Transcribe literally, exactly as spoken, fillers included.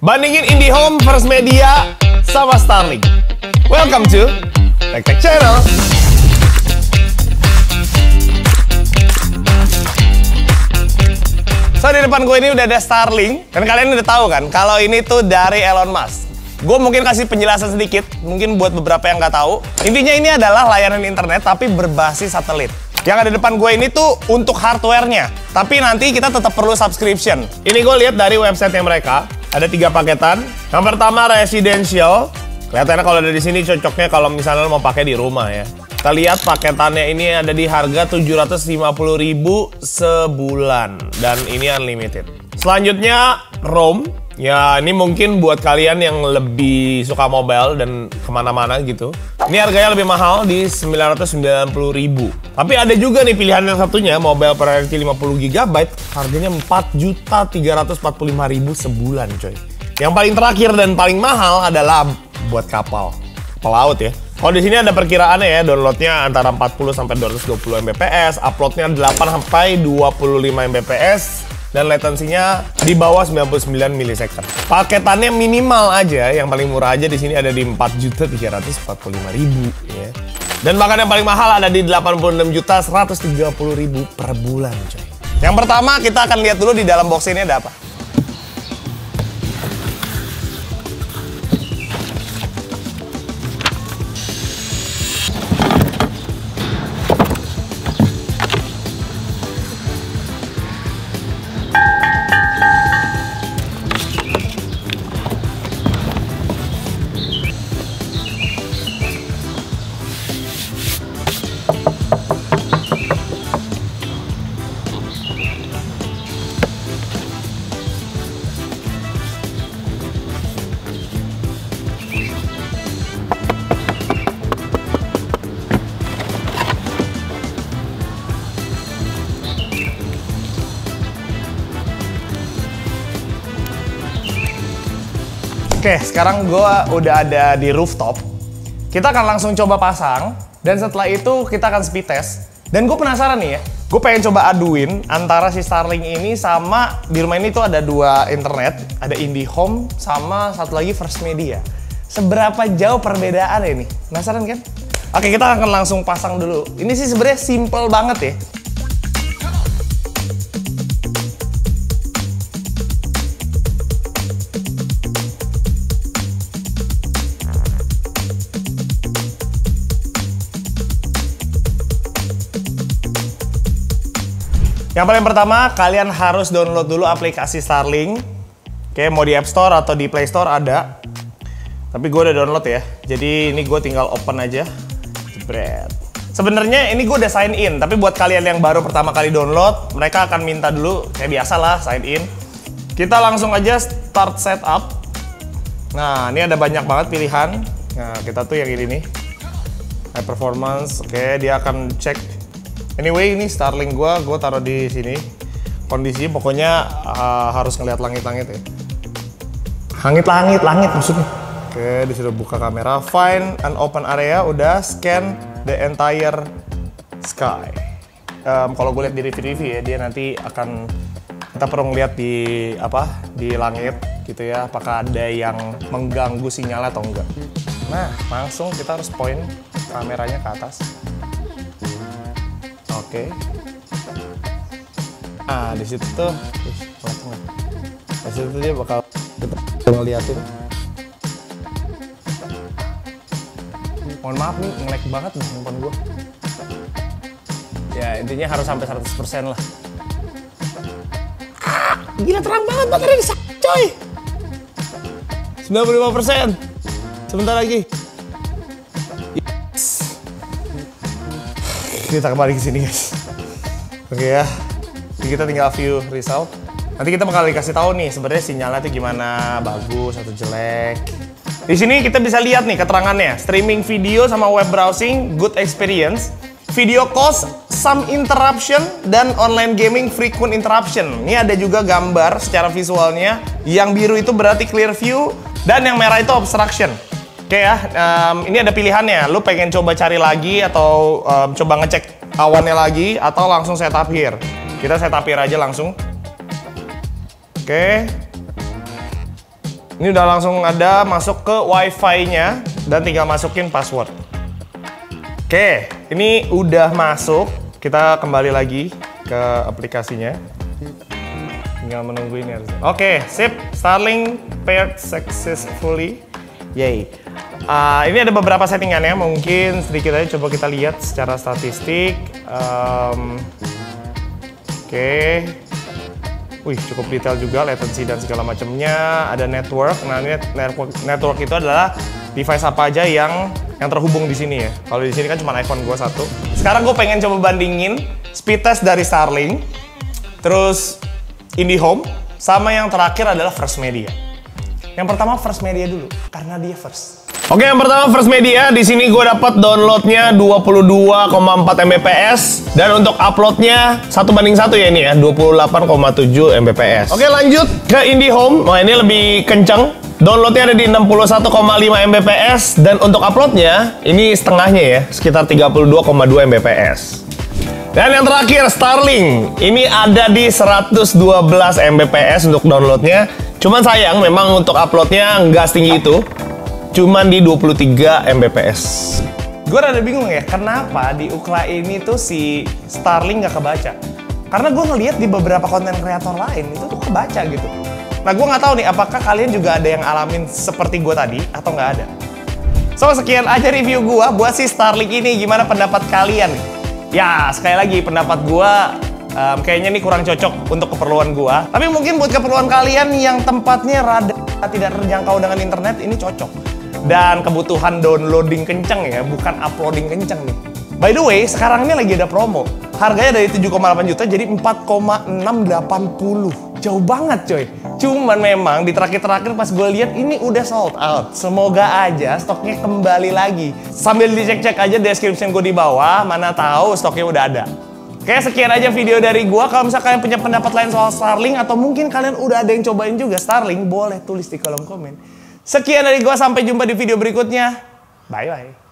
Bandingin IndiHome, First Media, sama Starlink. Welcome to Tech Tech Channel. So, di depan gue ini udah ada Starlink. Dan kalian udah tahu kan, kalau ini tuh dari Elon Musk. Gue mungkin kasih penjelasan sedikit, mungkin buat beberapa yang nggak tahu. Intinya ini adalah layanan internet tapi berbasis satelit. Yang ada di depan gue ini tuh untuk hardware-nya. Tapi nanti kita tetap perlu subscription. Ini gue lihat dari website-nya mereka. Ada tiga paketan. Yang pertama residential. Kelihatannya kalau ada di sini cocoknya kalau misalnya mau pakai di rumah ya. Kita lihat paketannya ini ada di harga tujuh ratus lima puluh ribu sebulan. Dan ini unlimited. Selanjutnya roam. Ya ini mungkin buat kalian yang lebih suka mobile dan kemana-mana gitu. Ini harganya lebih mahal di sembilan ratus sembilan puluh ribu. Tapi ada juga nih pilihan yang satunya, mobile priority lima puluh giga byte, harganya empat juta tiga ratus empat puluh lima ribu sebulan coy. Yang paling terakhir dan paling mahal adalah buat kapal, pelaut ya. Kalau di sini ada perkiraannya ya, downloadnya antara empat puluh sampai dua ratus dua puluh megabits, uploadnya delapan sampai dua puluh lima megabits, dan latensinya di bawah sembilan puluh sembilan milisecond. Paketannya minimal aja, yang paling murah aja di sini ada di empat juta tiga ratus empat puluh lima ribu ya. Dan bahkan yang paling mahal ada di delapan puluh enam juta seratus tiga puluh ribu per bulan coy. Yang pertama kita akan lihat dulu di dalam box ini ada apa. Oke, sekarang gue udah ada di rooftop. Kita akan langsung coba pasang. Dan setelah itu kita akan speed test. Dan gue penasaran nih ya. Gue pengen coba aduin antara si Starlink ini sama di rumah ini tuh ada dua internet. Ada IndiHome sama satu lagi First Media. Seberapa jauh perbedaan ini? Penasaran kan? Oke, kita akan langsung pasang dulu. Ini sih sebenarnya simple banget ya. Yang paling pertama, kalian harus download dulu aplikasi Starlink. Oke, mau di App Store atau di Play Store ada. Tapi gue udah download ya. Jadi ini gue tinggal open aja. Jebret. Sebenarnya ini gue udah sign in. Tapi buat kalian yang baru pertama kali download, mereka akan minta dulu, kayak biasa lah, sign in. Kita langsung aja start setup. Nah, ini ada banyak banget pilihan. Nah, kita tuh yang ini nih. High performance. Oke, dia akan cek. Anyway, ini Starlink gua, gua taruh di sini. Kondisi pokoknya uh, harus ngeliat langit-langit ya. Langit-langit, langit maksudnya. Oke, disuruh buka kamera. Find an open area, udah scan the entire sky. Um, kalau gue lihat di review-review ya, dia nanti akan kita perlu ngeliat di apa di langit gitu ya. Apakah ada yang mengganggu sinyal atau enggak? Nah, langsung kita harus point kameranya ke atas. Oke. Ah, di situ tuh, di situ dia bakal kita ngeliatin. Mohon maaf nih, nge-lag banget nih handphone gue. Ya, intinya harus sampai seratus persen lah. Gila terang banget baterainya, coy. sembilan puluh lima persen. Sebentar lagi. Kita kembali ke sini guys. Oke ya. Jadi kita tinggal view result. Nanti kita bakal dikasih tahu nih sebenarnya sinyalnya itu gimana, bagus atau jelek. Di sini kita bisa lihat nih keterangannya. Streaming video sama web browsing good experience. Video calls some interruption dan online gaming frequent interruption. Ini ada juga gambar secara visualnya. Yang biru itu berarti clear view dan yang merah itu obstruction. Oke ya, um, ini ada pilihannya. Lu pengen coba cari lagi atau um, coba ngecek awannya lagi atau langsung setup here. Kita setup here aja langsung. Oke. Ini udah langsung ada masuk ke wifi-nya dan tinggal masukin password. Oke, ini udah masuk. Kita kembali lagi ke aplikasinya. Tinggal menunggu ini harusnya. Oke, sip. Starlink paired successfully. Yay. Uh, ini ada beberapa settingannya. Mungkin sedikit aja coba kita lihat secara statistik. Um, Oke. Wih, cukup detail juga, latency dan segala macamnya. Ada network. Nah, ini network, network itu adalah device apa aja yang yang terhubung di sini ya. Kalau di sini kan cuma iPhone gue satu. Sekarang gue pengen coba bandingin speed test dari Starlink, terus IndiHome, sama yang terakhir adalah First Media. Yang pertama First Media dulu, karena dia first. Oke, yang pertama First Media. Di sini gue dapat downloadnya dua puluh dua koma empat megabit dan untuk uploadnya satu banding satu ya ini ya, dua puluh delapan koma tujuh megabit. Oke, lanjut ke IndiHome. Nah, ini lebih kenceng. Downloadnya ada di enam puluh satu koma lima megabit dan untuk uploadnya ini setengahnya ya, sekitar tiga puluh dua koma dua megabit. Dan yang terakhir Starlink. Ini ada di seratus dua belas megabit untuk downloadnya. Cuman sayang memang untuk uploadnya nggak setinggi itu. Cuman di dua puluh tiga megabit. Gue rada bingung ya, kenapa di Ookla ini tuh si Starlink nggak kebaca? Karena gue ngeliat di beberapa konten kreator lain itu tuh kebaca gitu. Nah, gue nggak tahu nih, apakah kalian juga ada yang alamin seperti gue tadi atau nggak ada? So, sekian aja review gue buat si Starlink ini. Gimana pendapat kalian? Ya, sekali lagi pendapat gue um, kayaknya nih kurang cocok untuk keperluan gue. Tapi mungkin buat keperluan kalian yang tempatnya rada tidak terjangkau dengan internet, ini cocok. Dan kebutuhan downloading kenceng ya, bukan uploading kenceng nih. By the way, sekarang ini lagi ada promo. Harganya dari tujuh koma delapan juta jadi empat koma enam delapan puluh. Jauh banget coy. Cuman memang di terakhir-terakhir pas gue lihat ini udah sold out. Semoga aja stoknya kembali lagi. Sambil dicek-cek aja description gue di bawah, mana tahu stoknya udah ada. Oke, sekian aja video dari gue. Kalau misalnya kalian punya pendapat lain soal Starlink atau mungkin kalian udah ada yang cobain juga Starlink, boleh tulis di kolom komen. Sekian dari gue, sampai jumpa di video berikutnya. Bye-bye.